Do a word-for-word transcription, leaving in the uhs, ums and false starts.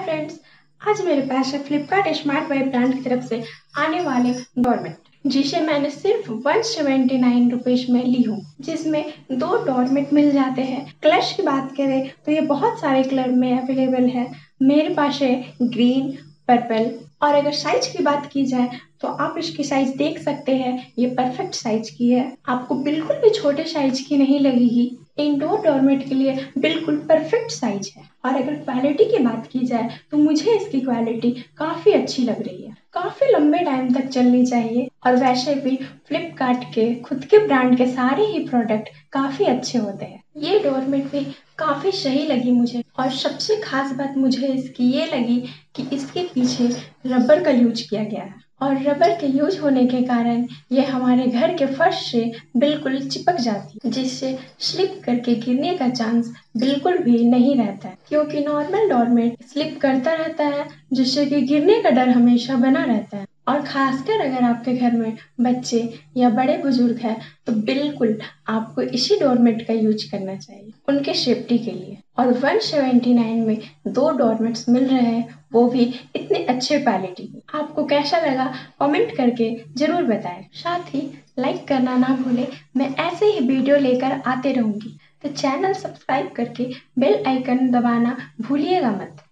Friends, आज मेरे पास है फ्लिपकार्ट स्मार्ट बाय ब्रांड की तरफ से आने वाले डोरमेट, जिसे मैंने सिर्फ वन सेवेंटी नाइन रुपीज में ली हूँ, जिसमें दो डोरमेट मिल जाते हैं। कलर्स की बात करें तो ये बहुत सारे कलर में अवेलेबल है। मेरे पास है ग्रीन, पर्पल, और अगर साइज की बात की जाए तो आप इसकी साइज देख सकते हैं। ये परफेक्ट साइज की है, आपको बिल्कुल भी छोटे साइज की नहीं लगेगी। इंडोर डोरमेट के लिए बिल्कुल परफेक्ट साइज है। और अगर क्वालिटी की बात की जाए तो मुझे इसकी क्वालिटी काफी अच्छी लग रही है, काफी लंबे टाइम तक चलनी चाहिए। और वैसे भी फ्लिपकार्ट के खुद के ब्रांड के सारे ही प्रोडक्ट काफी अच्छे होते हैं। ये डोरमेट भी काफी सही लगी मुझे, और सबसे खास बात मुझे इसकी ये लगी कि इसके पीछे रबर का यूज किया गया है, और रबर के यूज होने के कारण ये हमारे घर के फर्श से बिल्कुल चिपक जाती है, जिससे स्लिप करके गिरने का चांस बिल्कुल भी नहीं रहता है। क्योंकि नॉर्मल डोरमेट स्लिप करता रहता है, जिससे कि गिरने का डर हमेशा बना रहता है। और खासकर अगर आपके घर में बच्चे या बड़े बुजुर्ग हैं तो बिल्कुल आपको इसी डोरमेट का यूज करना चाहिए उनके सेफ्टी के लिए। और वन सेवेंटी नाइन में दो डोरमेट्स मिल रहे हैं, वो भी इतने अच्छे क्वालिटी में। आपको कैसा लगा कमेंट करके जरूर बताएं। साथ ही लाइक करना ना भूलें। मैं ऐसे ही वीडियो लेकर आते रहूंगी, तो चैनल सब्सक्राइब करके बेल आइकन दबाना भूलिएगा मत।